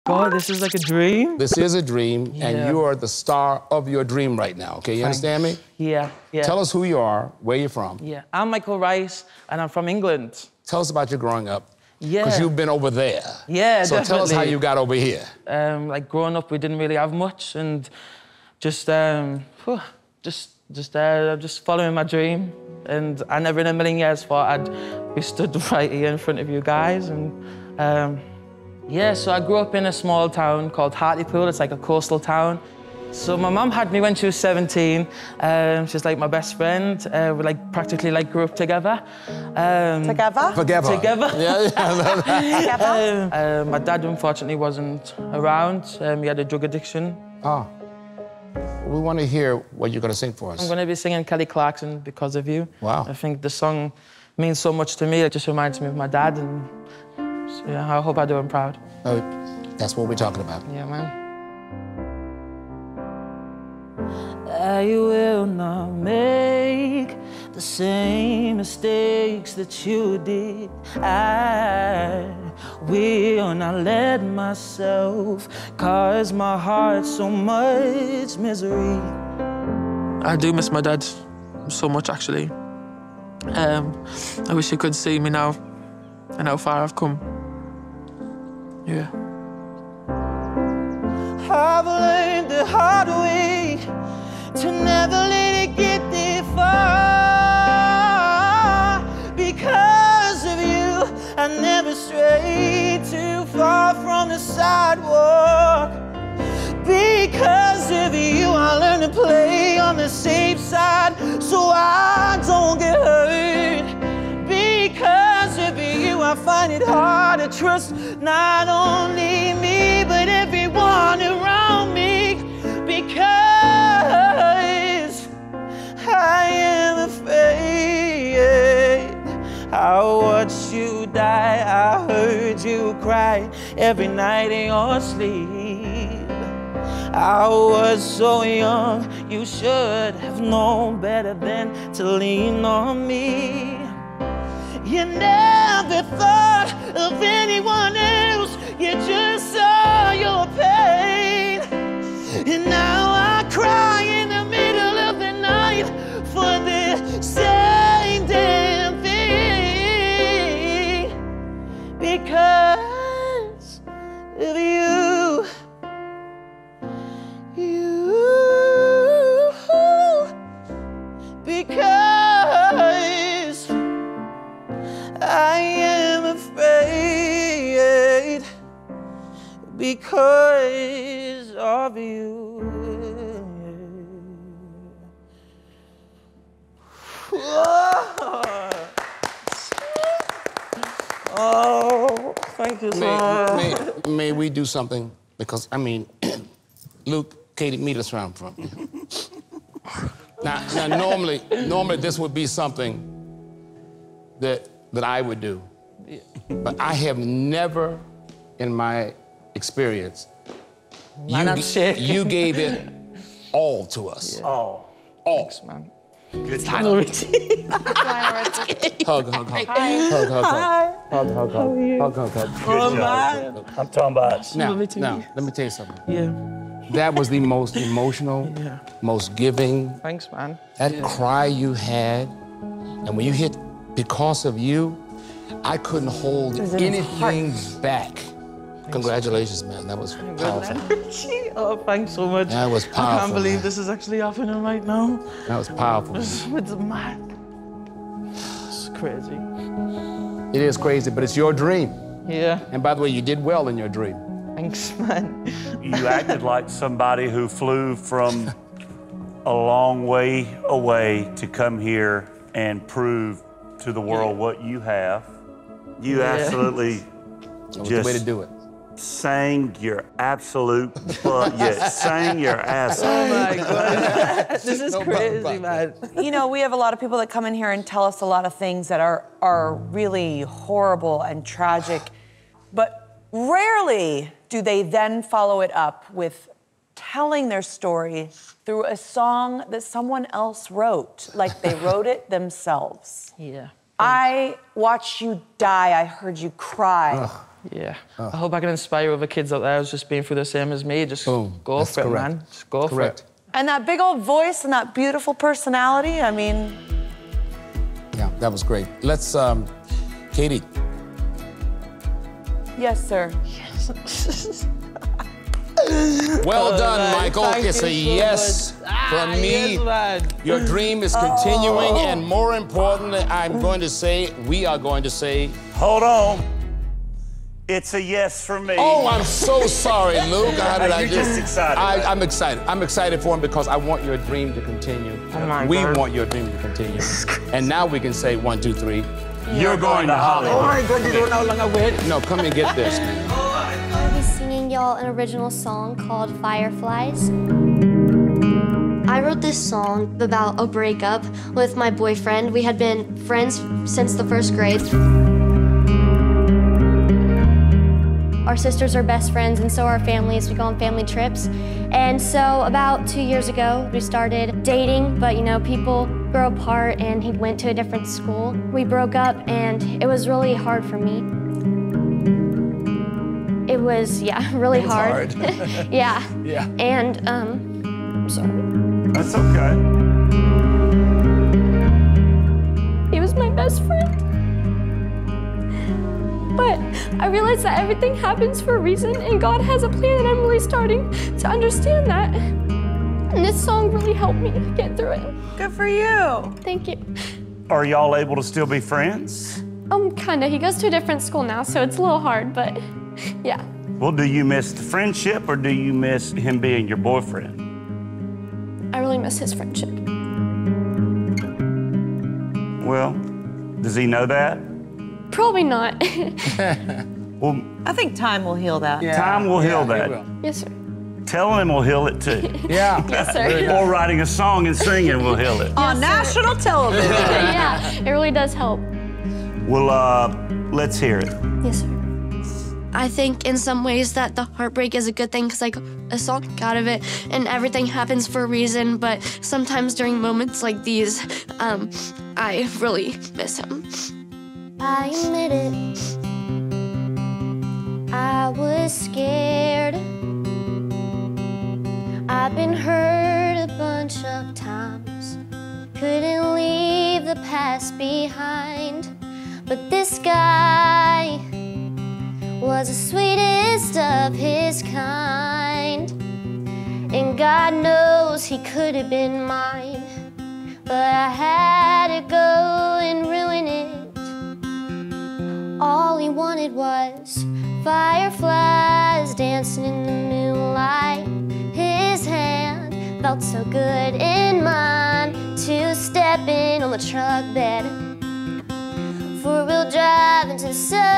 God, this is like a dream. This is a dream, and you are the star of your dream right now, okay? You understand me? Yeah, yeah. Tell us who you are, where you're from. Yeah, I'm Michael Rice, and I'm from England. Tell us about your growing up. Yeah. Because you've been over there. Yeah, so definitely. Tell us how you got over here. Like, growing up, we didn't really have much, and just following my dream. And I never in a million years thought I'd be stood right here in front of you guys. And yeah, so I grew up in a small town called Hartlepool. It's like a coastal town. So my mum had me when she was 17. She's like my best friend. We like practically like grew up together. Together? Together. Yeah. My dad unfortunately wasn't around. He had a drug addiction. Oh. We want to hear what you're going to sing for us. I'm going to be singing Kelly Clarkson, Because of You. Wow. I think the song means so much to me. It just reminds me of my dad, and so, yeah, I hope I do him proud. Oh, that's what we're talking about. Yeah, man. I will not make the same mistakes that you did. I will not let myself cause my heart so much misery. I do miss my dad so much, actually. I wish he could see me now and how far I've come. Yeah. I've learned the hard way to never let it get this far. Because of you, I never strayed too far from the sidewalk. Because of you, I learned to play on the safe side so I don't get hurt. Because of you, I find it hard to trust not only me, but everyone around me. Because I am afraid. I watched you die, I heard you cry every night in your sleep. I was so young, you should have known better than to lean on me. You never thought of anyone else, you just saw your pain. And now I cry in the middle of the night for the same damn thing. Because of you. Because I am afraid. Because of you. Oh, thank you so much. May we do something? Because, I mean, Luke, Katie, meet us where I'm from. Now, normally this would be something that I would do. Yeah. But I have never, in my experience, you gave it all to us. Yeah. All. Thanks, man. Good Hug. Oh, man. I'm talking about. Now, let me tell you something. Yeah. That was the most emotional, most giving. Thanks, man. That cry you had, and when you hit Because of You, I couldn't hold anything back. Congratulations, man. That was powerful. Oh, thanks so much. That was powerful. I can't believe this is actually happening right now. That was powerful. It's mad. It's crazy. It is crazy, but it's your dream. Yeah. And by the way, you did well in your dream. Thanks, man. You acted like somebody who flew from a long way away to come here and prove to the world what you have. You absolutely That was the way to do it. Sang your absolute butt, sang your ass off. Oh my God. This is crazy, man. You know, we have a lot of people that come in here and tell us a lot of things that are really horrible and tragic, but rarely do they then follow it up with telling their story through a song that someone else wrote, like they wrote it themselves. Yeah. I watched you die, I heard you cry. Yeah. I hope I can inspire other kids out there who's just been through the same as me. Just go for it, man. Just go for it. And that big old voice and that beautiful personality, I mean... Yeah, that was great. Let's, Katie. Yes, sir. Well done, Michael. It's a yes from me. Yes, Your dream is continuing, and more importantly, we are going to say... Hold on. It's a yes for me. Oh, I'm so sorry, Luke. How did I You're do? just excited. I'm excited. I'm excited for him because I want your dream to continue. We want your dream to continue. And now we can say 1, 2, 3. You're going to Hollywood. Oh my God, you don't know how long I wait. No, come and get this, man. I'll be singing y'all an original song called Fireflies. I wrote this song about a breakup with my boyfriend. We had been friends since the 1st grade. Our sisters are best friends, and so are our families. We go on family trips. And so about 2 years ago, we started dating, but you know, people grow apart and he went to a different school. We broke up and it was really hard for me. It was, really hard. Yeah. And, I'm sorry. That's okay. He was my best friend. But I realized that everything happens for a reason and God has a plan, and I'm really starting to understand that. And this song really helped me get through it. Good for you. Thank you. Are y'all able to still be friends? Kinda. He goes to a different school now, so it's a little hard, but yeah. Well, do you miss the friendship or do you miss him being your boyfriend? I really miss his friendship. Well, does he know that? Probably not. Well, I think time will heal that. time will heal that. Yes, sir. Telling him will heal it too. Yes, sir. Or writing a song and singing will heal it. On national television. Yeah, it really does help. Well, let's hear it. Yes, sir. I think in some ways that the heartbreak is a good thing because I got a song out of it and everything happens for a reason, but sometimes during moments like these, I really miss him. I admit it, I was scared. I've been hurt a bunch of times, couldn't leave the past behind, but this guy was the sweetest of his kind, and God knows he could have been mine, but I had to go and ruin it. All he wanted was fireflies dancing in the moonlight. His hand felt so good in mine to step in on the truck bed. 4-wheel drive into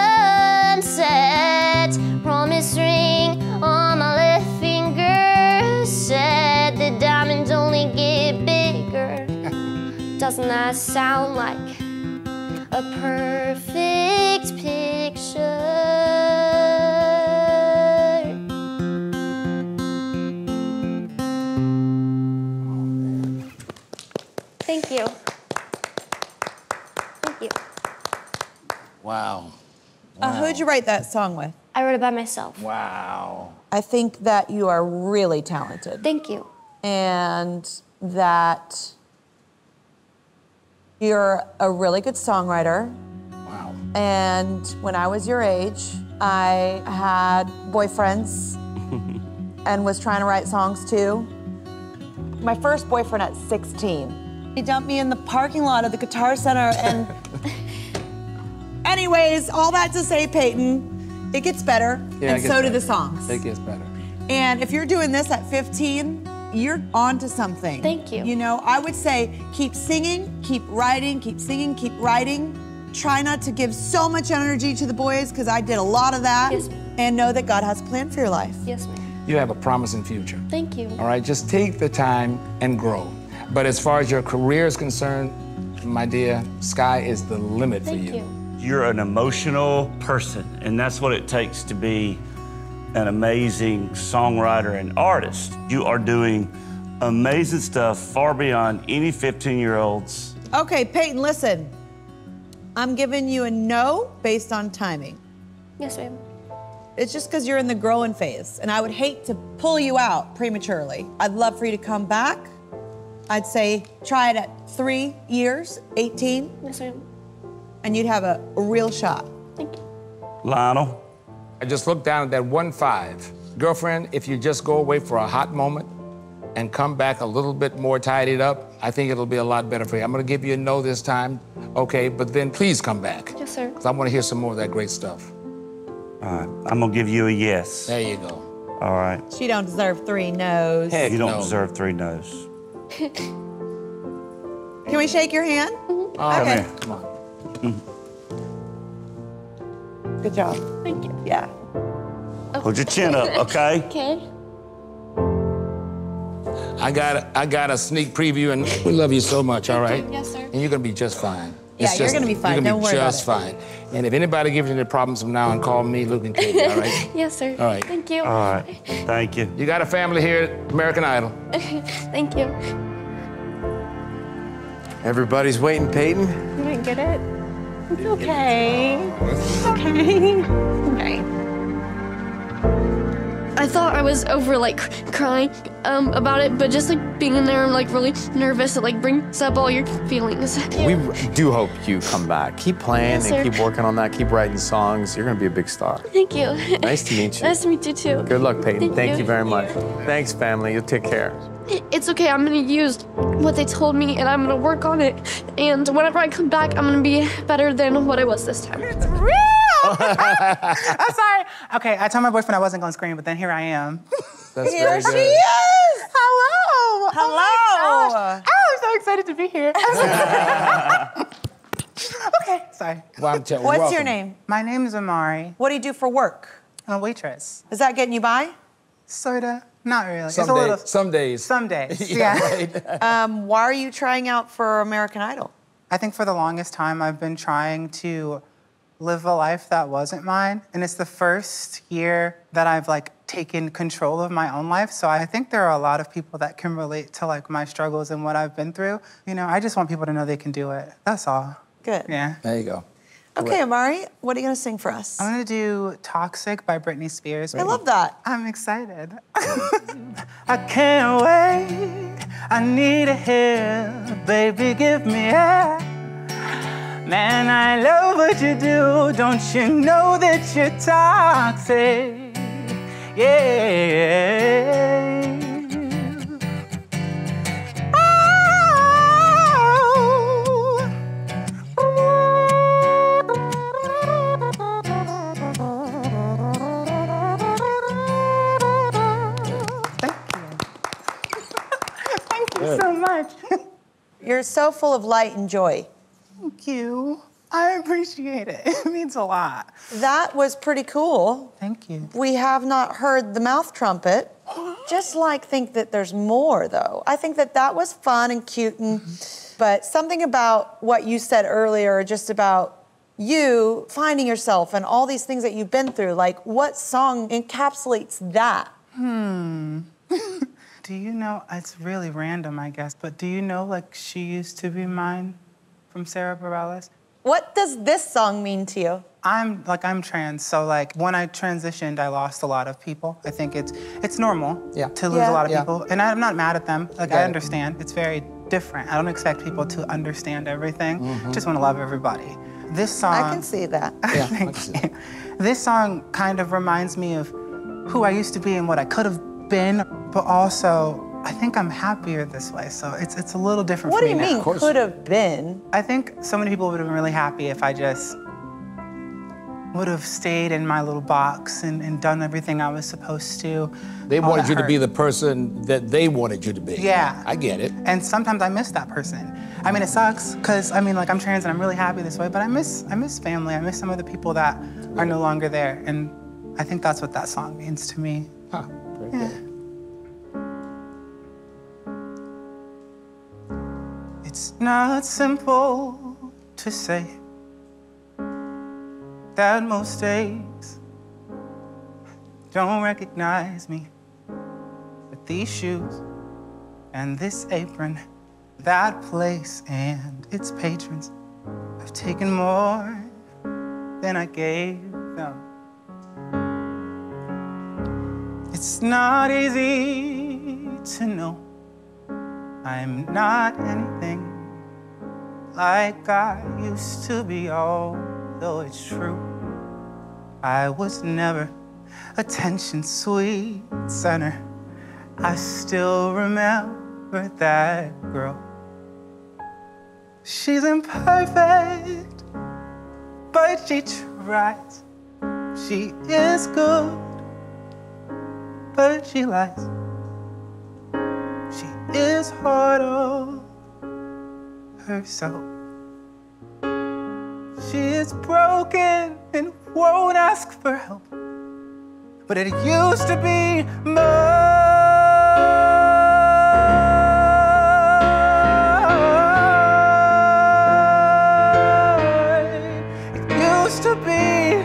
sunset. Promise ring on my left finger said the diamonds only get bigger. Doesn't that sound like a perfect picture? Thank you. Thank you. Wow. Who'd you write that song with? I wrote it by myself. Wow. I think that you are really talented. Thank you. And that you're a really good songwriter. Wow. And when I was your age, I had boyfriends and was trying to write songs too. My first boyfriend at 16. He dumped me in the parking lot of the Guitar Center and anyways, all that to say, Payton, it gets better, and so do the songs. It gets better. And if you're doing this at 15, you're onto something. Thank you. You know, I would say keep singing, keep writing, keep singing, keep writing. Try not to give so much energy to the boys, because I did a lot of that. Yes, ma'am. And know that God has a plan for your life. Yes, ma'am. You have a promising future. Thank you. All right, just take the time and grow. But as far as your career is concerned, my dear, sky is the limit for you. Thank you. You're an emotional person, and that's what it takes to be an amazing songwriter and artist. You are doing amazing stuff far beyond any 15-year-olds. Okay, Payton, listen. I'm giving you a no based on timing. Yes, ma'am. It's just because you're in the growing phase, and I would hate to pull you out prematurely. I'd love for you to come back. I'd say try it at 3 years, 18. Yes, ma'am. And you'd have a real shot. Thank you. Lionel? I just looked down at that 1-5. Girlfriend, if you just go away for a hot moment and come back a little bit more tidied up, I think it'll be a lot better for you. I'm gonna give you a no this time, okay? But then please come back. Yes, sir. Because I wanna hear some more of that great stuff. All right, I'm gonna give you a yes. There you go. All right. She don't deserve 3 no's. Heck You don't no. deserve 3 no's. Can we shake your hand? All Okay. right, come on. Good job. Thank you. Yeah. Hold your chin up, okay? Okay. I got a sneak preview, and we love you so much, all right? Yes, sir. And you're gonna be just fine. Yeah, you're gonna be fine. You're gonna Don't be worry about just it. fine. And if anybody gives you any problems from now on, call me, Luke, and Katie, all right? Yes, sir. All right. Thank you. All right, thank you. You got a family here at American Idol. Thank you. Everybody's waiting, Payton. You didn't get it? It's okay. It's okay. Okay. I thought I was over like crying about it, but just like being in there, I'm like really nervous. It like brings up all your feelings. We do hope you come back. Keep playing Yes, and sir. keep working on that. Keep writing songs. You're gonna be a big star. Thank you. Nice to meet you. Nice to meet you too. Good luck, Payton. Thank you you. very much. Thanks, family. You'll take care. It's okay. I'm gonna use what they told me, and I'm gonna work on it. And whenever I come back, I'm gonna be better than what I was this time. It's real! I'm sorry. Okay, I told my boyfriend I wasn't gonna scream, but then here I am. That's Here very she good. Yes! Hello! Hello! Oh, my gosh. Oh, I'm so excited to be here. Okay, sorry. Well, What's your welcome. name? My name is Amari. What do you do for work? I'm a waitress. Is that getting you by? Sorta. Not really. Some it's a days. little. Some days. Some days. Yeah, Yeah. right. Why are you trying out for American Idol? I think for the longest time I've been trying to live a life that wasn't mine. And it's the first year that I've like taken control of my own life. So I think there are a lot of people that can relate to like my struggles and what I've been through. You know, I just want people to know they can do it. That's all. Good. Yeah. There you go. Okay, Amari, what are you gonna sing for us? I'm gonna do Toxic by Britney Spears. I love that. I'm excited. I can't wait. I need a hit. Baby, give me air. Man, I love what you do. Don't you know that you're toxic? Yeah. Thank you so much. You're so full of light and joy. Thank you. I appreciate it. It means a lot. That was pretty cool. Thank you. We have not heard the mouth trumpet. Just like think that there's more though. I think that that was fun and cute, but something about what you said earlier, just about you finding yourself and all these things that you've been through, like what song encapsulates that? Do you know, it's really random, I guess, but do you know, like, She Used to Be Mine from Sarah Bareilles? What does this song mean to you? I'm trans, so like when I transitioned, I lost a lot of people. I think it's normal to lose a lot of people, and I'm not mad at them. Like I understand, it's very different. I don't expect people to understand everything. Just want to love everybody. This song, I can see that. Yeah, I can see that. This song kind of reminds me of who I used to be and what I could have been, but also I think I'm happier this way. So it's a little different What for do me you now. mean, could have been? I think so many people would have been really happy if I just would have stayed in my little box and done everything I was supposed to. They All wanted that you to be hurt. the person that they wanted you to be. Yeah. I get it. And sometimes I miss that person. I mean, it sucks, because I mean, like I'm trans and I'm really happy this way, but I miss family. I miss some of the people that are no longer there. And I think that's what that song means to me. Huh. Very good. It's not simple to say that most days don't recognize me. But these shoes and this apron, that place and its patrons have taken more than I gave them. It's not easy to know I'm not anything like I used to be, although it's true. I was never attention sweet center. I still remember that girl. She's imperfect, but she tries. She is good, but she lies. She is hard on herself. She is broken and won't ask for help. But it used to be mine. It used to be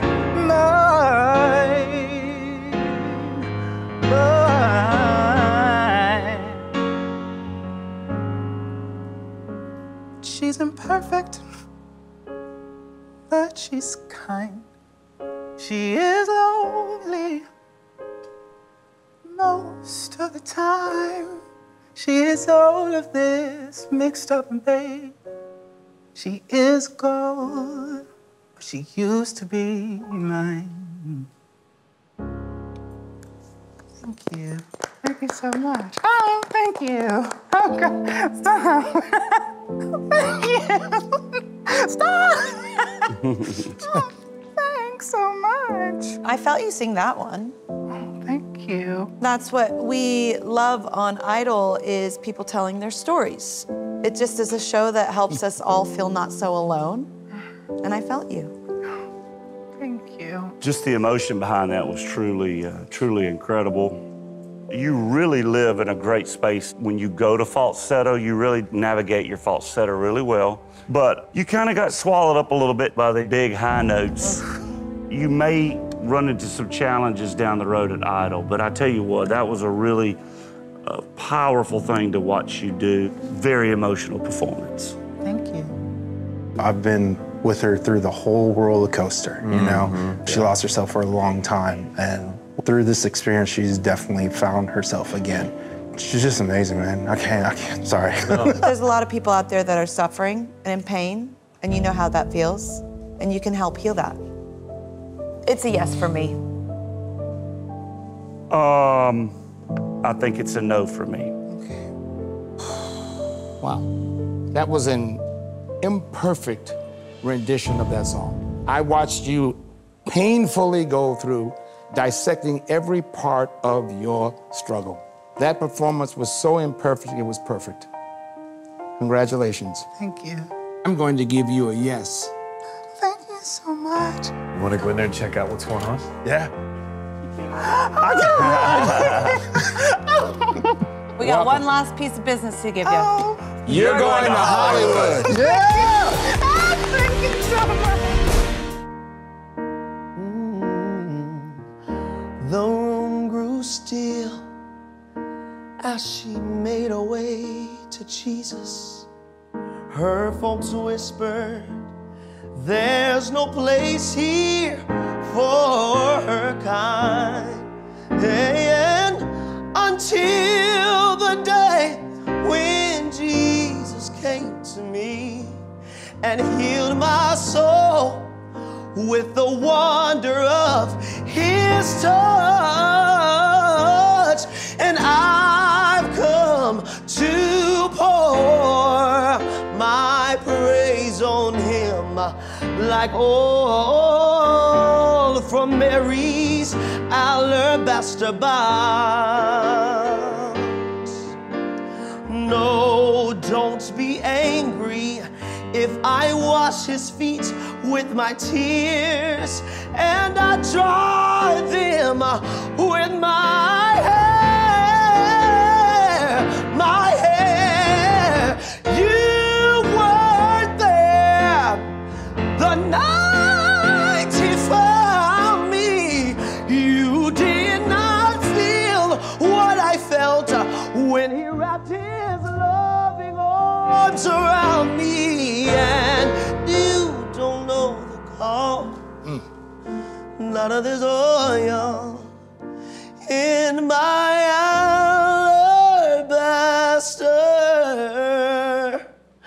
mine. Mine. She's imperfect, but she's kind. She is lonely most of the time. She is all of this mixed up and babe. She is gold, but she used to be mine. Thank you. Thank you so much. Oh, thank you. Oh, God. Stop. Thank you. Stop. Oh, thanks so much. I felt you sing that one. Thank you. That's what we love on Idol, is people telling their stories. It just is a show that helps us all feel not so alone. And I felt you. Thank you. Just the emotion behind that was truly, truly incredible. You really live in a great space. When you go to falsetto, you really navigate your falsetto really well. But you kind of got swallowed up a little bit by the big high notes. You may run into some challenges down the road at Idol, but I tell you what, that was a really powerful thing to watch you do. Very emotional performance. Thank you. I've been with her through the whole roller coaster, you know? She lost herself for a long time, and through this experience, she's definitely found herself again. She's just amazing, man. I can't, sorry. There's a lot of people out there that are suffering and in pain, and you know how that feels, and you can help heal that. It's a yes for me. I think it's a no for me. Okay. Wow. That was an imperfect rendition of that song. I watched you painfully go through dissecting every part of your struggle. That performance was so imperfect, it was perfect. Congratulations. Thank you. I'm going to give you a yes. Thank you so much. You want to go in there and check out what's going on? Yeah. We got one last piece of business to give you. Oh, You're going to Hollywood. yeah! Thank you so much. The room grew still as she made her way to Jesus. Her folks whispered, there's no place here for her kind. And until the day when Jesus came to me and healed my soul with the wonder of his touch. And I've come to pour my praise on him like oil from Mary's alabaster box. No, don't be angry if I wash his feet with my tears and I dry them with my hair. My hair. You weren't there the night he found me. You did not feel what I felt when he wrapped his loving arms around me. And you don't know the call. None of this oil in my alabaster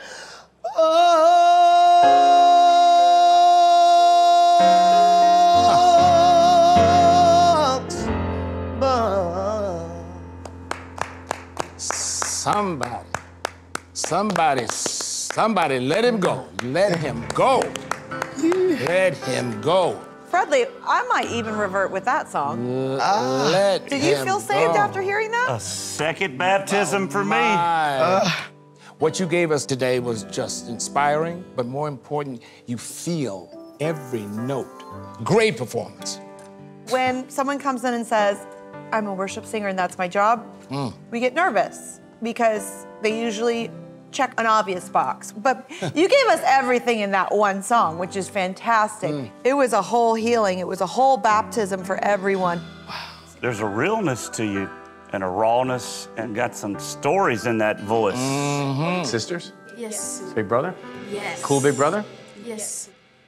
Somebody, let him go. Let him go. Let him go. Fredley, I might even revert with that song. Did you feel saved after hearing that? A second baptism for me. What you gave us today was just inspiring, but more important, you feel every note. Great performance. When someone comes in and says, I'm a worship singer and that's my job, we get nervous because they usually check an obvious box. But you gave us everything in that one song, which is fantastic. It was a whole healing. It was a whole baptism for everyone. There's a realness to you and a rawness and got some stories in that voice. Sisters? Yes. Big brother? Yes. Cool big brother? Yes.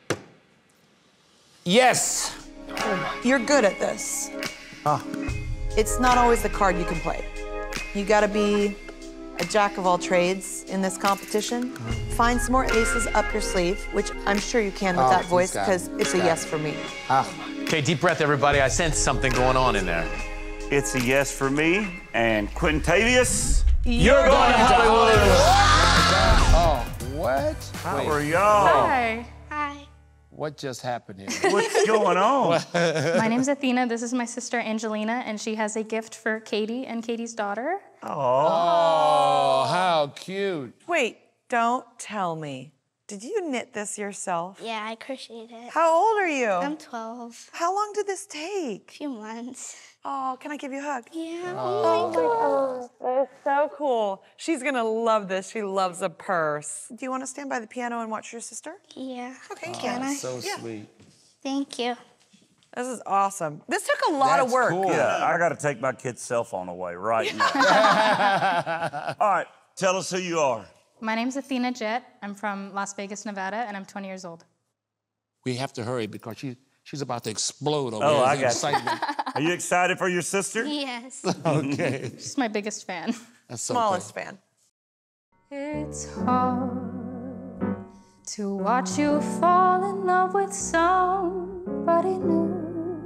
Yes. You're good at this. It's not always the card you can play. You gotta be a jack of all trades in this competition. Find some more aces up your sleeve, which I'm sure you can with that voice, because it's a yes for me. Okay, deep breath, everybody. I sense something going on in there. It's a yes for me, and Quintavious, You're going to Hollywood. Oh, what? How are y'all? Hi. Hi. What just happened here? What's going on? My name's Athena. This is my sister Angelina, and she has a gift for Katie and Katie's daughter. Oh, how cute. Wait, don't tell me. Did you knit this yourself? Yeah, I crochet it. How old are you? I'm 12. How long did this take? A few months. Oh, can I give you a hug? Yeah. Oh my gosh, that is so cool. She's gonna love this. She loves a purse. Do you want to stand by the piano and watch your sister? Yeah. Okay, Can I? So sweet. Thank you. This is awesome. This took a lot of work. Cool. Yeah, I got to take my kid's cell phone away right now. All right, tell us who you are. My name's Athena Jett. I'm from Las Vegas, Nevada, and I'm 20 years old. We have to hurry because she's about to explode over Oh, here. I The got you. excitement. Are you excited for your sister? Yes. Okay. She's my biggest fan. That's so Smallest fan. It's hard to watch you fall in love with somebody new.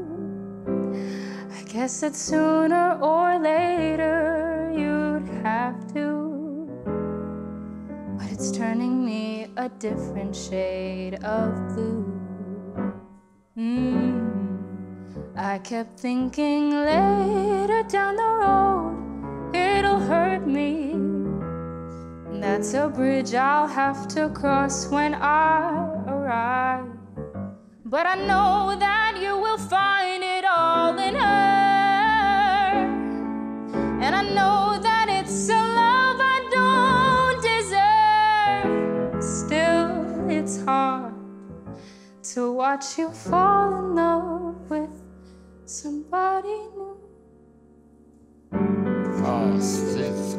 I guess that sooner or later you'd have to. But it's turning me a different shade of blue. I kept thinking later down the road it'll hurt me. That's a bridge I'll have to cross when I arrive. But I know that you will find it all in her. And I know that it's a love I don't deserve. Still, it's hard to watch you fall in love with somebody new. Oh, it's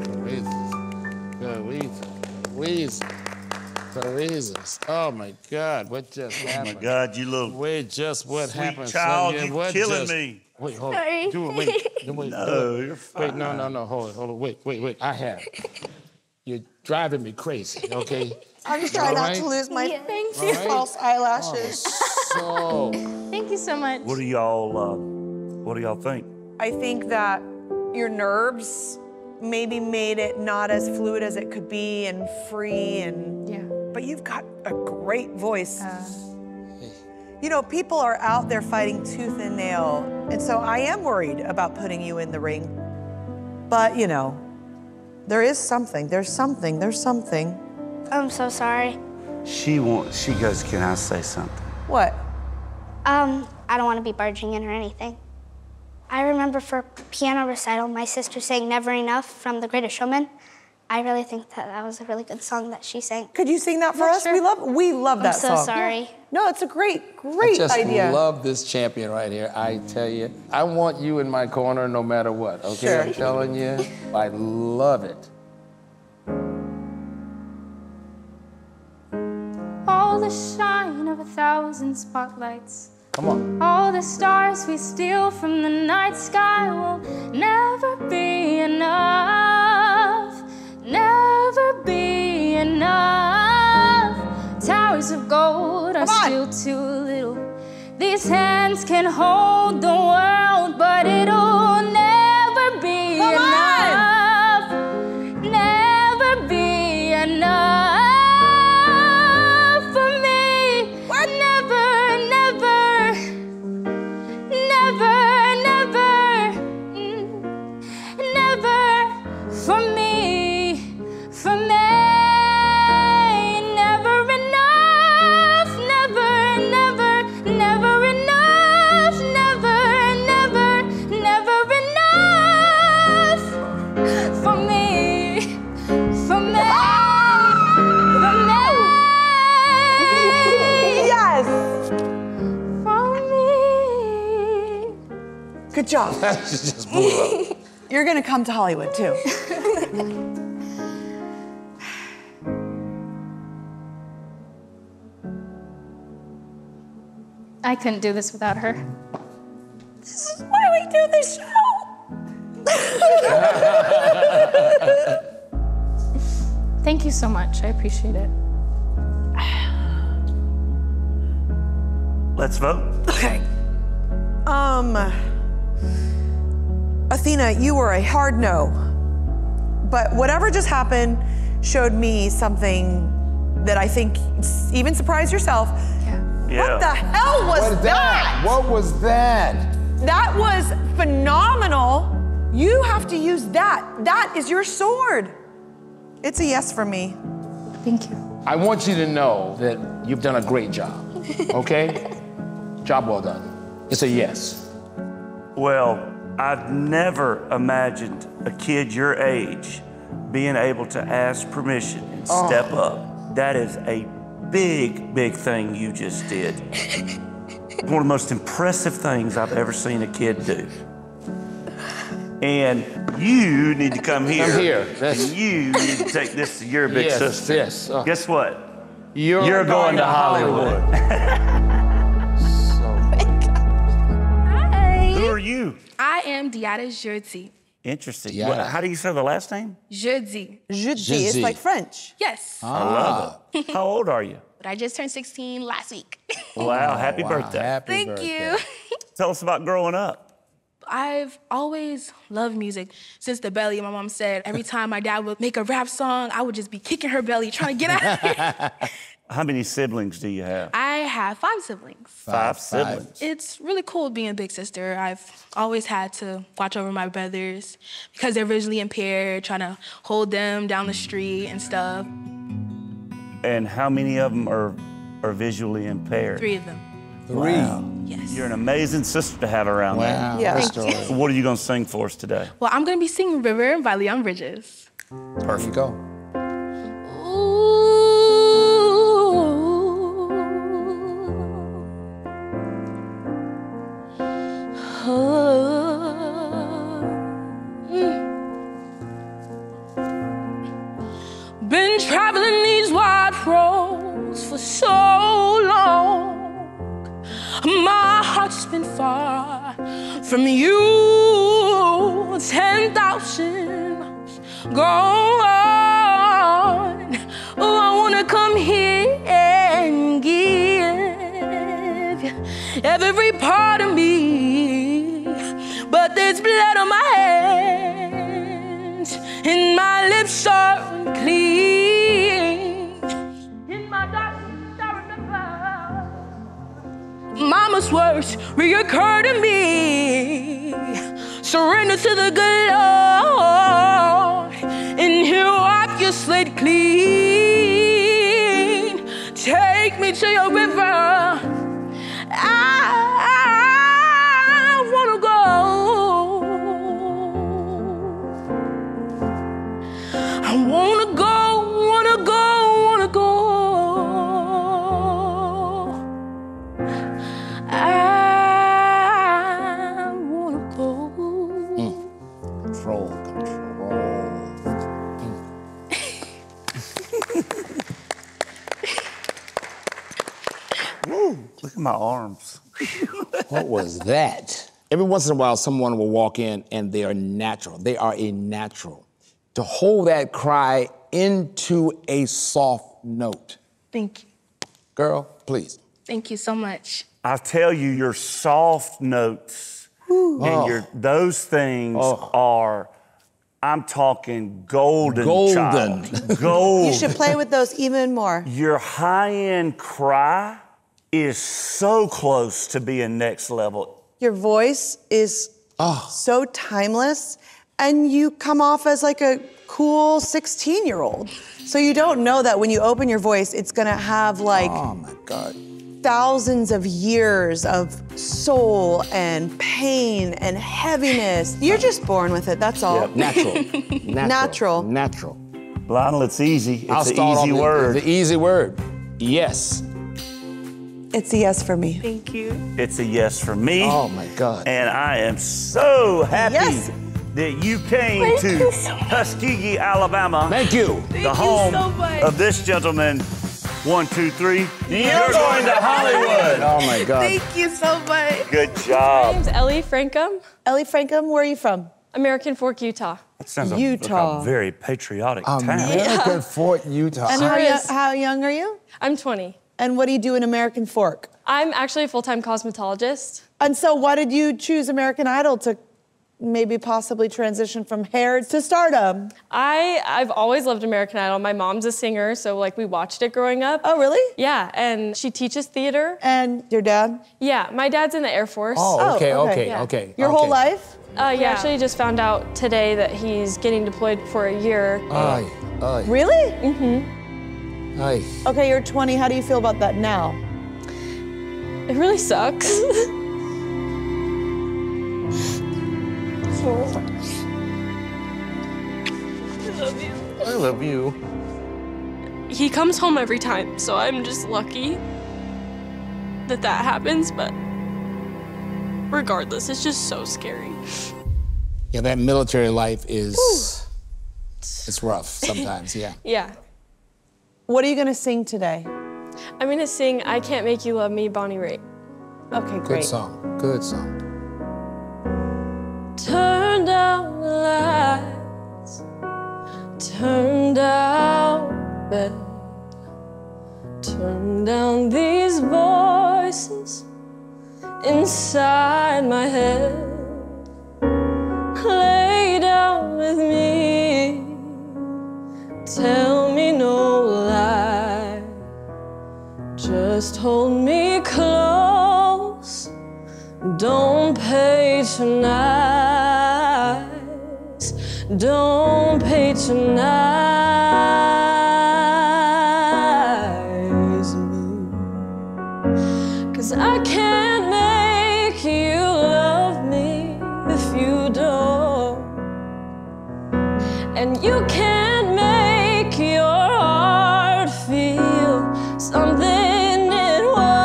Louise. Oh my God, what just happened? Oh my God, you little Wait, just what sweet happened, child, Sonia? you're What killing just... me. Wait, hold Sorry. on. Do it, wait. No, you're fine. Wait, no, hold on. Wait. I have. You're driving me crazy, okay? I'm just trying not to lose my false eyelashes. So, Thank you so much. What do y'all think? I think that your nerves maybe made it not as fluid as it could be and free and Yeah. but you've got a great voice. You know, people are out there fighting tooth and nail, and so I am worried about putting you in the ring. But, you know, there's something. I'm so sorry. She goes, can I say something? What? I don't want to be barging in or anything. I remember for piano recital, my sister sang Never Enough from The Greatest Showman. I really think that was a really good song that she sang. Could you sing that for us? Sure. We love that I'm so song. sorry. Yeah. No, it's a great I just idea. love this champion right here. I tell you, I want you in my corner no matter what, okay? Sure. I'm telling you, I love it. All the shine of 1,000 spotlights Come on. All the stars we steal from the night sky will never be enough. Never be enough. Towers of gold are still too little. These hands can hold the world, but it'll never be enough. Never be enough for me. Never, never, never, never, never for me, for me. Never enough, never, never, never enough, never, never, never enough for me, for me, for me. Yes. For me. Good job. Just blew it up. You're gonna come to Hollywood too. I couldn't do this without her. This is why we do this show. Thank you so much. I appreciate it. Let's vote. Okay. Athena, you were a hard no. But whatever just happened showed me something that I think even surprised yourself. Yeah. What the hell was that? What was that? That was phenomenal. You have to use that. That is your sword. It's a yes for me. Thank you. I want you to know that you've done a great job, okay? Job well done. It's a yes. Well, I've never imagined a kid your age being able to ask permission and step up. That is a big, big thing you just did. One of the most impressive things I've ever seen a kid do. And you need to come here. Come here. And you need to take this to your big sister. Yes. Guess what? You're going to Hollywood. Hi. Who are you? I am Deida Jeudy. Interesting. Yeah. What, how do you say the last name? Jeudy. Jeudy, it's like French. Yes. I love it. How old are you? But I just turned 16 last week. Wow, happy birthday. Happy Thank birthday. you. Tell us about growing up. I've always loved music. Since the belly, my mom said every time my dad would make a rap song, I would just be kicking her belly, trying to get out of here. How many siblings do you have? I have 5 siblings. Five siblings. It's really cool being a big sister. I've always had to watch over my brothers because they're visually impaired, trying to hold them down the street and stuff. And how many of them are visually impaired? 3 of them. 3. Wow. Yes. You're an amazing sister to have around there. Wow. Yeah. Thank you. So what are you going to sing for us today? Well, I'm going to be singing River by Leon Bridges. Perfect. Go. Been traveling these wide roads for so long. My heart's been far from you. 10,000 miles gone. Oh, I wanna come here and give you every part of me. But there's blood on my hands and my lips are unclean. In my darkness, I remember Mama's words reoccur to me. Surrender to the good Lord, and He'll wipe your slate clean. Take me to your river. I wanna go. I wanna go, wanna go, wanna go. I wanna go. Control. Woo, look at my arms. What was that? Every once in a while, someone will walk in and they are natural. They are a natural. To hold that cry into a soft note. Thank you. Girl, please. Thank you so much. I tell you, your soft notes and those things are, I'm talking golden. Child. Gold. You should play with those even more. Your high-end cry is so close to being next level. Your voice is so timeless, and you come off as like a cool 16-year-old. So you don't know that when you open your voice, it's gonna have like, oh my God, thousands of years of soul and pain and heaviness. You're just born with it, that's all. Yep. Natural. Natural. Lionel, it's easy. It's an easy word. The easy word. Yes. It's a yes for me. Thank you. It's a yes for me. Oh my God. And I am so happy that you came to Tuskegee, Alabama. Thank you. The home of this gentleman. 1, 2, 3. You're going to Hollywood. Oh my God. Thank you so much. Good job. My name's Elleigh Frankham. Elleigh Frankham, where are you from? American Fork, Utah. That sounds like a very patriotic town. American Fort, Utah. And how young are you? I'm 20. And what do you do in American Fork? I'm actually a full-time cosmetologist. And so why did you choose American Idol to maybe possibly transition from hair to stardom? I've always loved American Idol. My mom's a singer, so like we watched it growing up. Oh, really? Yeah, and she teaches theater. And your dad? Yeah, my dad's in the Air Force. Oh, okay. Your whole life? Yeah, actually just found out today that he's getting deployed for a year. Really? Mm-hmm. Okay, you're 20. How do you feel about that now? It really sucks. I love you. He comes home every time, so I'm just lucky that happens, but regardless, it's just so scary. Yeah, that military life is, it's rough sometimes, yeah. Yeah. What are you gonna sing today? I'm gonna sing I Can't Make You Love Me, Bonnie Raitt. Okay, great. Good song, good song. Turn down the lights, turn down the bed, turn down these voices inside my head. Lay down with me, tell me no lie, just hold me close, don't patronize, don't patronize me, 'cause I can't make you love me if you don't, and you can't make your heart feel something it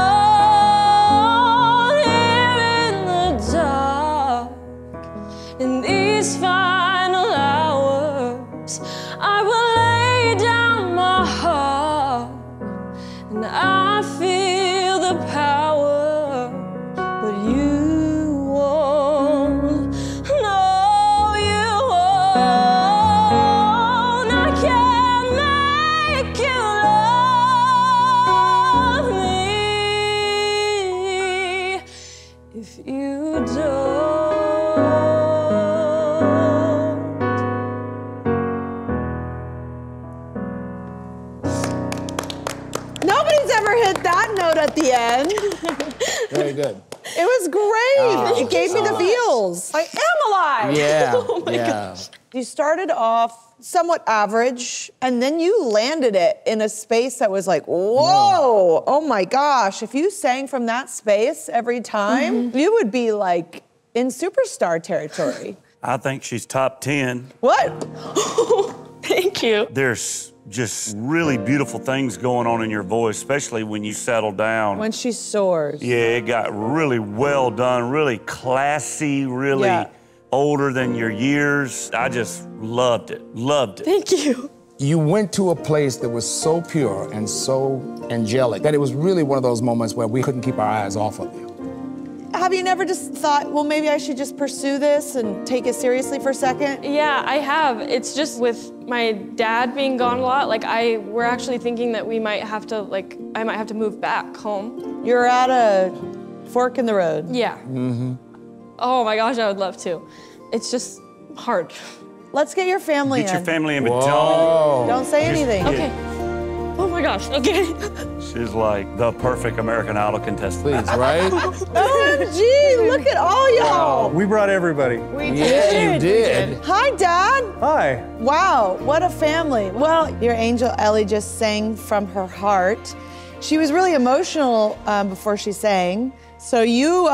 won't. Here in the dark, in these final hours, I will lay down my heart, and I feel the power, but you won't. No, you won't. I can't make you love me if you don't. Nobody's ever hit that note at the end. Very good. It was great. It gave me the feels. I am alive. Yeah, Oh my gosh. You started off somewhat average, and then you landed it in a space that was like, whoa, oh my gosh. If you sang from that space every time, you would be like in superstar territory. I think she's top 10. What? Thank you. There's just really beautiful things going on in your voice, especially when you settle down. When she soars. Yeah, it got really well done, really classy, really older than your years. I just loved it, loved it. Thank you. You went to a place that was so pure and so angelic that it was really one of those moments where we couldn't keep our eyes off of you. Have you never just thought, well, maybe I should just pursue this and take it seriously for a second? Yeah, I have. It's just with my dad being gone a lot, like we're actually thinking that we might have to, like, I might have to move back home. You're at a fork in the road. Yeah. Mm-hmm. Oh my gosh, I would love to. It's just hard. Let's get your family in. Get your family in, but don't say anything. Okay. Oh my gosh, okay. She's like the perfect American Idol contestant. Please, right? OMG, look at all y'all. We brought everybody. We Yeah, you did. Hi, Dad. Hi. Wow, what a family. Well, your angel Elleigh just sang from her heart. She was really emotional before she sang. So you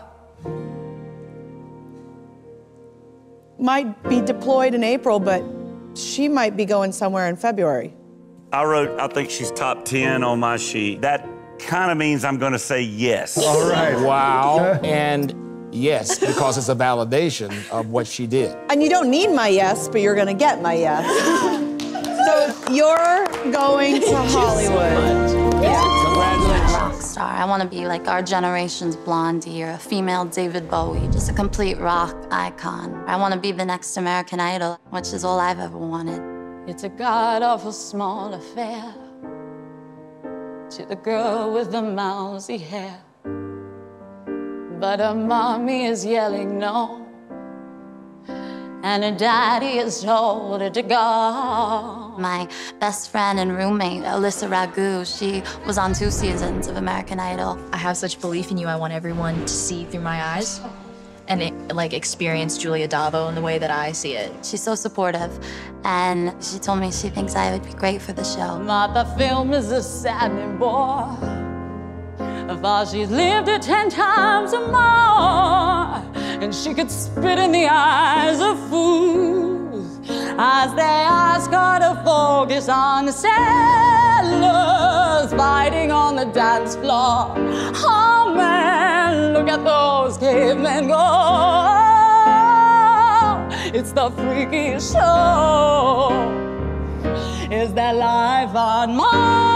might be deployed in April, but she might be going somewhere in February. I think she's top 10 on my sheet. That kind of means I'm going to say yes. All right. Wow. And yes, because it's a validation of what she did. And you don't need my yes, but you're gonna get my yes. So you're going to Hollywood. Congratulations. Rock star. I want to be like our generation's Blondie or a female David Bowie, just a complete rock icon. I want to be the next American Idol, which is all I've ever wanted. It's a god-awful small affair to the girl with the mousy hair. But her mommy is yelling no, and her daddy has told her to go. My best friend and roommate, Alyssa Raghu, she was on 2 seasons of American Idol. I have such belief in you. I want everyone to see through my eyes and experience Julia Davo in the way that I see it. She's so supportive, and she told me she thinks I would be great for the show. Martha Film is a saddening bore, for she's lived it 10 times or more, and she could spit in the eyes of fools as they ask her to focus on the sailors fighting on the dance floor. Oh man, look at those cavemen go. It's the freakiest show. Is there life on Mars?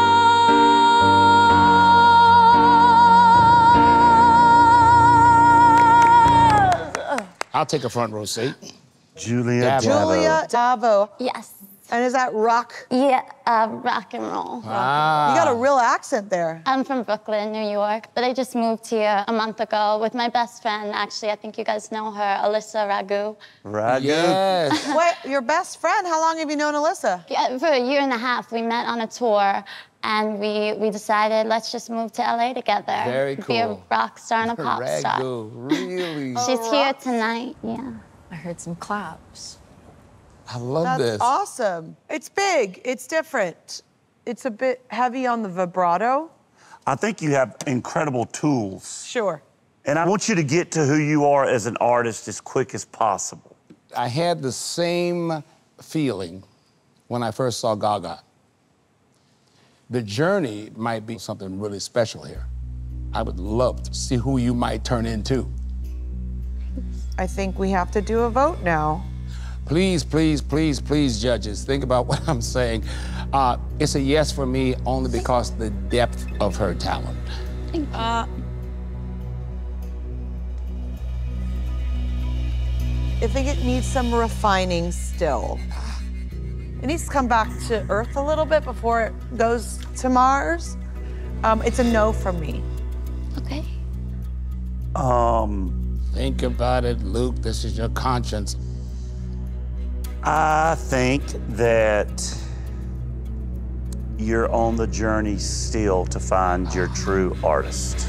I'll take a front row seat. Julia Davo. Yes. And is that rock? Yeah, rock and roll. Ah. You got a real accent there. I'm from Brooklyn, New York, but I just moved here a month ago with my best friend. Actually, I think you guys know her, Alyssa Raghu. Raghu? Yes. Wait, your best friend? How long have you known Alyssa? Yeah, for a year and a half. We met on a tour, and we decided, let's just move to LA together. Very Be a cool. rock star and a pop star. Raghu, really? She's here tonight, yeah. I heard some claps. I love That's this. awesome. It's big, it's different. It's a bit heavy on the vibrato. I think you have incredible tools. Sure. And I want you to get to who you are as an artist as quick as possible. I had the same feeling when I first saw Gaga. The journey might be something really special here. I would love to see who you might turn into. I think we have to do a vote now. Please, please, please, please, judges, think about what I'm saying. It's a yes for me only because the depth of her talent. I think it needs some refining still. It needs to come back to Earth a little bit before it goes to Mars. It's a no from me. Okay. Think about it, Luke. This is your conscience. I think that you're on the journey still to find your true artist.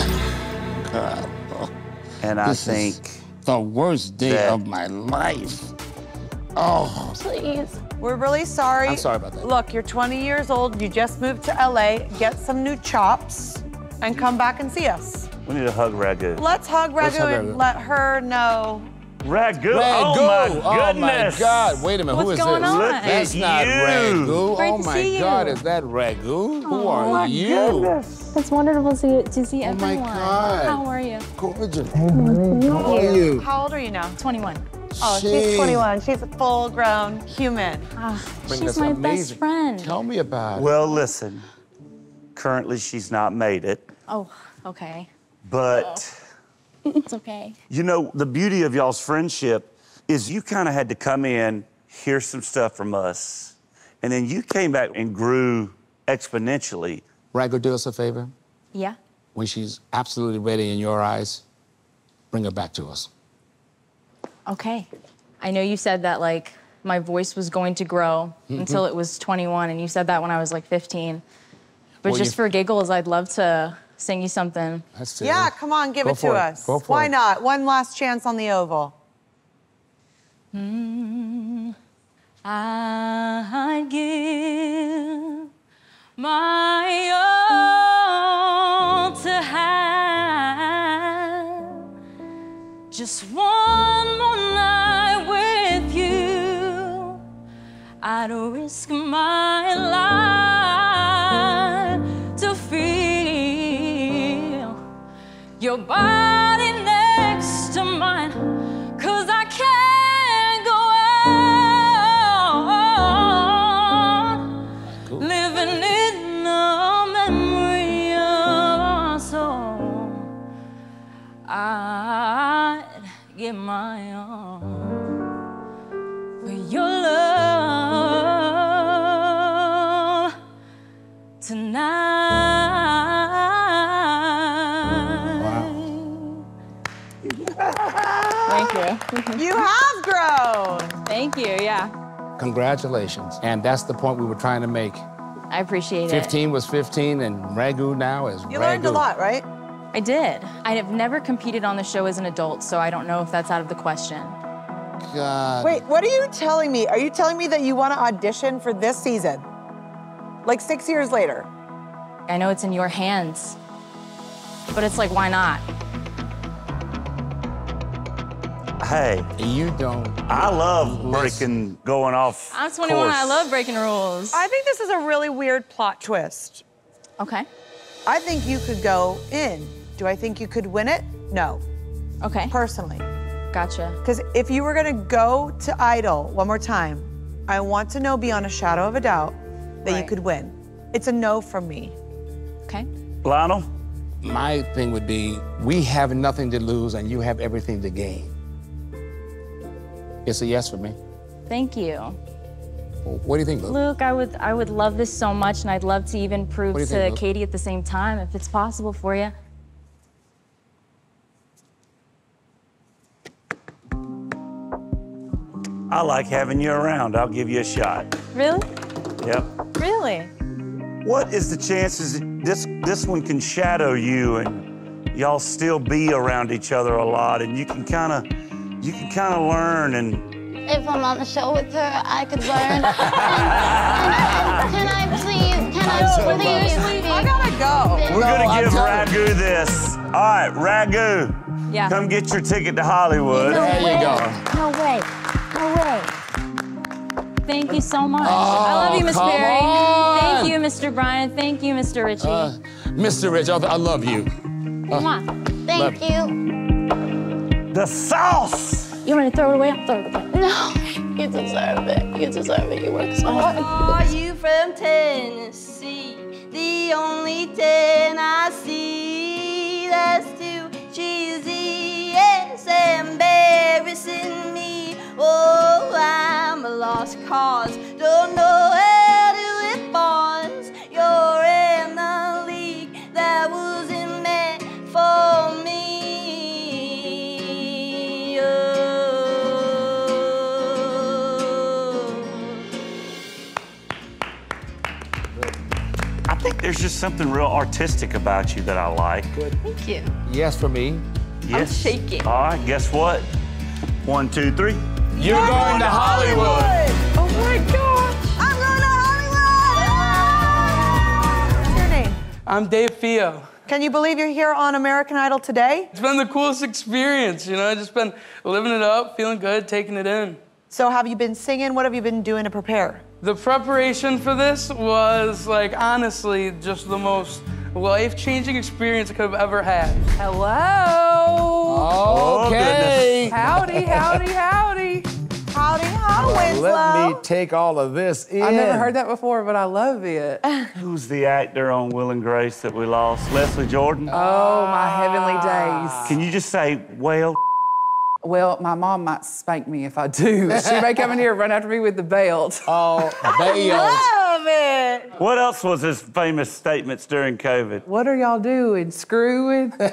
And I think the worst day of my life. Oh. Please. We're really sorry. I'm sorry about that. Look, you're 20 years old. You just moved to LA. Get some new chops and come back and see us. we need to hug Raghu. Let's hug Raghu and let her know. Raghu. Raghu. Oh my goodness. Oh my God. Wait a minute. Who is going this? on? Look That's at not you. Raghu. Great Oh to my see God. you. Is that Raghu? Who Oh are my you? Goodness. It's wonderful to see Oh my everyone. God. How are you? Gorgeous. How are you? How old are you now? 21. Oh, she's 21. She's a full-grown human. Bring She's us my amazing. best friend. Tell me about it. Well, listen. Currently, she's not made it, Oh, okay. but It's okay. You know, the beauty of y'all's friendship is you kind of had to come in, hear some stuff from us, and then you came back and grew exponentially. Raghu, do us a favor. Yeah. When she's absolutely ready in your eyes, bring her back to us. Okay. I know you said that, like, my voice was going to grow until it was 21, and you said that when I was, like, 15. But Well, just for giggles, I'd love to sing you something. Yeah, come on, give it to us. Go for Why it. not? One last chance on the oval. I'd give my all to have just one more night with you. I'd risk my life to feel your body next to mine, 'cause I can't go on living in the memory of our soul. I'd give my all for your love tonight. Thank you. You have grown. Thank you, yeah. Congratulations. And that's the point we were trying to make. I appreciate 15 was 15, and Raghu now is You learned a lot, right? I did. I have never competed on the show as an adult, so I don't know if that's out of the question. God. Wait, what are you telling me? Are you telling me that you want to audition for this season? Like 6 years later? I know it's in your hands, but it's like, why not? Hey. You don't. I love going off. I'm 21, I love breaking rules. I think this is a really weird plot twist. Okay. I think you could go in. Do I think you could win it? No. Okay. Personally. Gotcha. Because if you were gonna go to Idol one more time, I want to know beyond a shadow of a doubt that you could win. It's a no from me. Okay. Lionel? My thing would be, we have nothing to lose and you have everything to gain. It's a yes for me. Thank you. What do you think, Luke? Luke, I would love this so much, and I'd love to even prove What do you to think, Luke? Katie at the same time, if it's possible for you. I like having you around. I'll give you a shot. Really? Yep. Really? What is the chances that this one can shadow you and y'all still be around each other a lot, and you can kind of learn and. If I'm on the show with her, I could learn. Can I please? I gotta go. We're gonna give Raghu this. All right, Raghu. Yeah. Come get your ticket to Hollywood. There you go. No way. No way. Thank you so much. Oh, I love you, Miss come Perry. on. Thank you, Mr. Brian. Thank you, Mr. Ritchie. Mr. Rich, I love you. Thank you. The sauce. You want me to throw it away? I'll throw it away. No, you deserve it. You deserve it. You work so hard. Are you from Tennessee? The only 10 I see. That's too cheesy. It's embarrassing me. Oh, I'm a lost cause. Don't know how to live bonds. You're in the league that wasn't meant for me. I think there's just something real artistic about you that I like. Thank you. Yes for me. Yes. shaking. All right, guess what? 1, 2, 3. You're going to Hollywood. Oh my gosh. I'm going to Hollywood. What's your name? I'm Dave Fio. Can you believe you're here on American Idol today? It's been the coolest experience, you know, I've just been living it up, feeling good, taking it in. So have you been singing? What have you been doing to prepare? The preparation for this was, like, honestly, just the most life-changing experience I could have ever had. Hello. Okay. Howdy, howdy, howdy. Howdy, howdy. Wow, Winslow. Let me take all of this in. I've never heard that before, but I love it. Who's the actor on Will and Grace that we lost? Leslie Jordan? Oh, my heavenly days. Can you just say, well? Well, my mom might spank me if I do. She may come in here and run after me with the belt. Oh, Love it. What else was his famous statements during COVID? What are y'all doing? Screwing? Mama's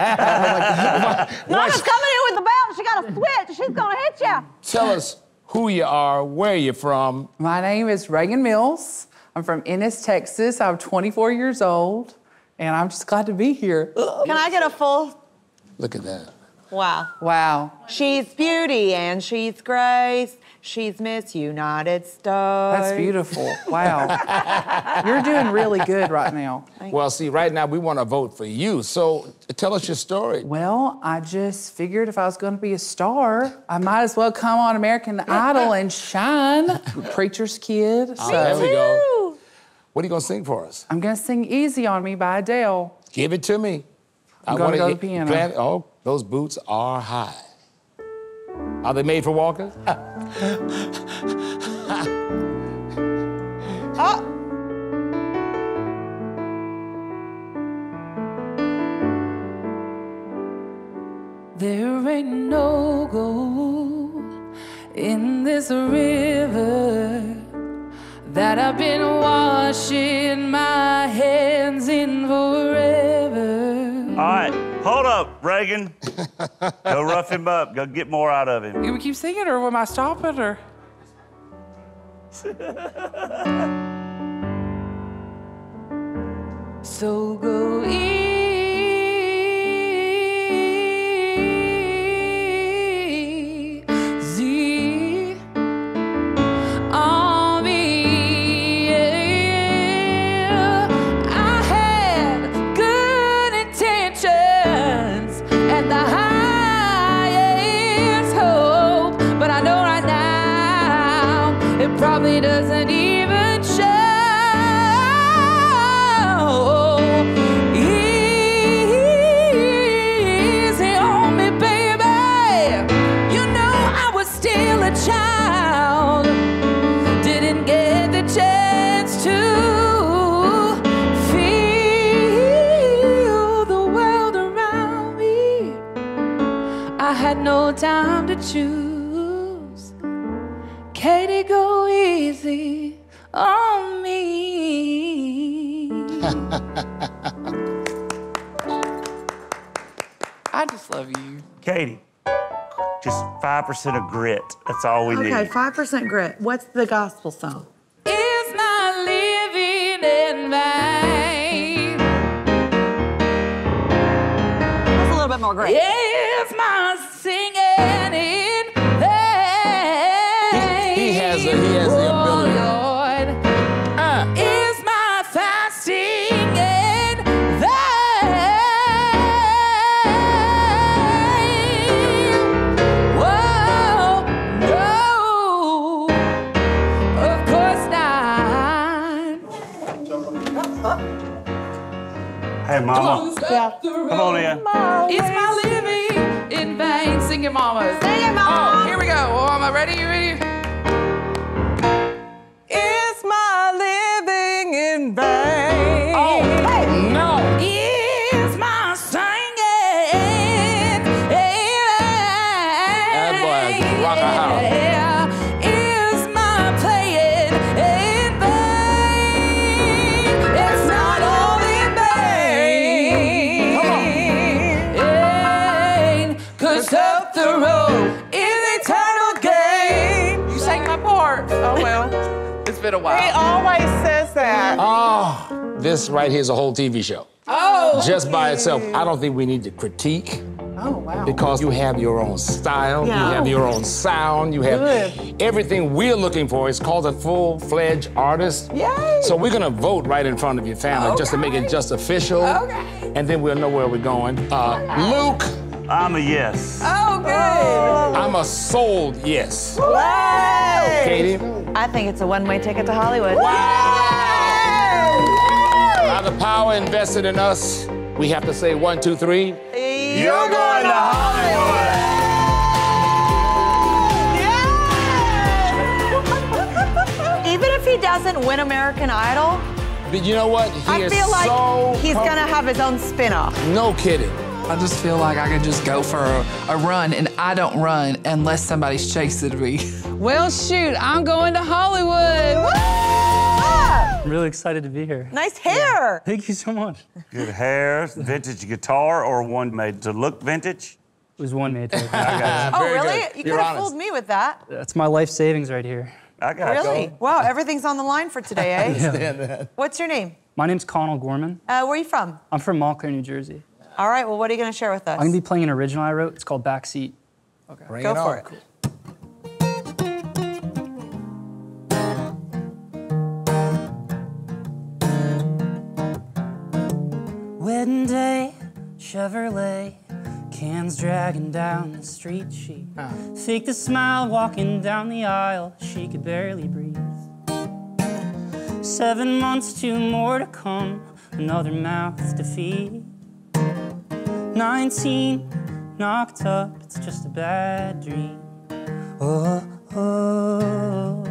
coming in with the belt. She got a switch. She's gonna hit you. Tell us who you are, where you're from. My name is Reagan Mills. I'm from Ennis, Texas. I'm 24 years old, and I'm just glad to be here. Can I get a full? Look at that. Wow. Wow. She's beauty and she's grace. She's Miss United States. That's beautiful. Wow. You're doing really good right now. Well, see, right now we want to vote for you. So tell us your story. Well, I just figured if I was going to be a star, I might as well come on American Idol and shine. Preacher's kid. Oh, there we go. What are you going to sing for us? I'm going to sing Easy on Me by Adele. Give it to me. I'm going to go to the piano. Oh, those boots are high. Are they made for walkers? There ain't no gold in this river that I've been washing my hands in forever. All right, hold up, Reagan. Go rough him up. Go get more out of him. You we keep singing, or am I stopping, or? So go easy on me. Yeah. I had good intentions and the highest hope, but I know right now it probably doesn't even show. Easy on me, baby. You know I was still a child. Didn't get the chance to feel the world around me. I had no time to choose. Katie, go easy on me. I just love you. Katie, just 5% of grit. That's all we need. Okay, 5% grit. What's the gospel song? Is my living in vain? That's a little bit more grit. Is my singing in vain? He has the ability. Oh, Lord. Is my fasting in vain? Whoa, no, of course not. Hey, Mama. Come on in. Is my living in vain? Sing it, Mama. Sing it, Mama. Oh, here we go. Oh, am I ready? You ready? Is my living in vain? Oh, no. Is my singing That boy rock a house. Is my playing in vain? It's not all in vain. 'Cause up the road is eternal gain. You sang my part. Oh well, it's been a while. He always says that. Oh, this right here is a whole TV show. Oh, Just by itself. I don't think we need to critique. Oh, wow. Because you have your own style, Yeah. you have your own sound, you have everything we're looking for. It's called a full-fledged artist. Yay. So we're gonna vote right in front of your family just to make it just official. Okay. And then we'll know where we're going. Luke, I'm a yes. Oh, good. I'm a sold yes. Yay. Katie? I think it's a one-way ticket to Hollywood. By the power invested in us, we have to say 1, 2, 3. You're going to Hollywood. doesn't win American Idol, But you know what? I feel like he's gonna have his own spin-off. No kidding. I just feel like I could just go for a run, and I don't run unless somebody's chasing me. Well, shoot, I'm going to Hollywood. I'm really excited to be here. Nice hair. Thank you so much. Good hair, vintage guitar, or one made to look vintage? It was one made to look Oh, really? You could have fooled me with that. That's my life savings right here. I got Really? Wow, everything's on the line for today, eh? I understand that. What's your name? My name's Conall Gorman. Where are you from? I'm from Montclair, New Jersey. All right, well, what are you gonna share with us? I'm gonna be playing an original I wrote. It's called Backseat. Okay. Go for it. Wedding day, Chevrolet, cans dragging down the street. She faked a smile walking down the aisle. She could barely breathe. 7 months, 2 more to come, another mouth to feed. 19, knocked up, it's just a bad dream. Oh, oh, oh.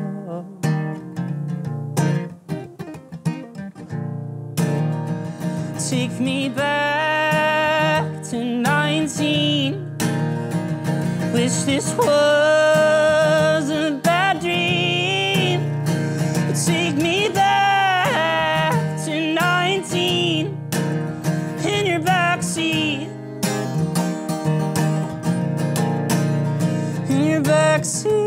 Take me back to 19. Wish this was a bad dream. Take me back to 19 in your backseat. In your backseat.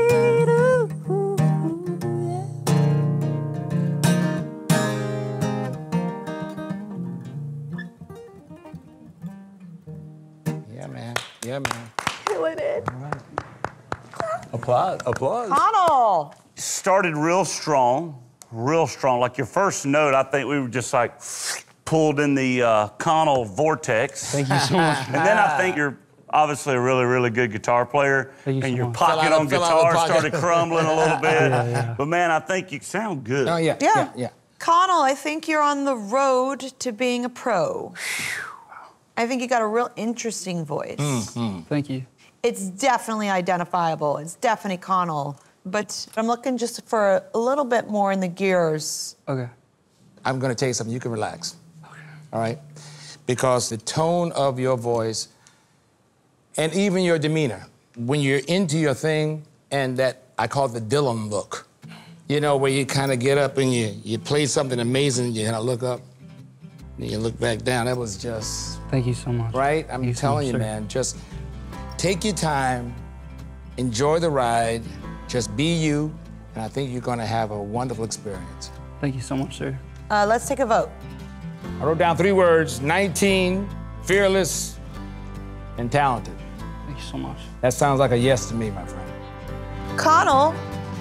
Yeah, man. Killing it. Applause. Applause. Conall. Started real strong. Like your first note, I think we were just like pulled in the Conall vortex. Thank you so much. And then I think you're obviously a really, really good guitar player. Thank you and so your much. pocket on guitar started crumbling a little bit. Yeah. But man, I think you sound good. Oh, yeah. Yeah. Conall, I think you're on the road to being a pro. I think you got a real interesting voice. Thank you. It's definitely identifiable. It's definitely Conall. But I'm looking just for a little bit more in the gears. Okay. I'm gonna tell you something, you can relax. Okay. All right? Because the tone of your voice and even your demeanor, when you're into your thing, and that, I call it the Dylan look. You know, where you kind of get up and you play something amazing, you kind of look up, and you look back down. That was just... Thank you so much. Right? I'm telling you, man, just take your time, enjoy the ride, just be you, and I think you're gonna have a wonderful experience. Thank you so much, sir. Let's take a vote. I wrote down 3 words: 19, fearless, and talented. Thank you so much. That sounds like a yes to me, my friend. Conall.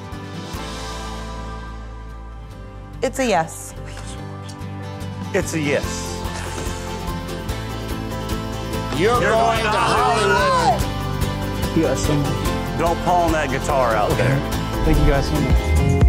It's a yes. It's a yes. You're going to Hollywood. Thank you guys so much. Don't pawn that guitar out there. Thank you guys so much.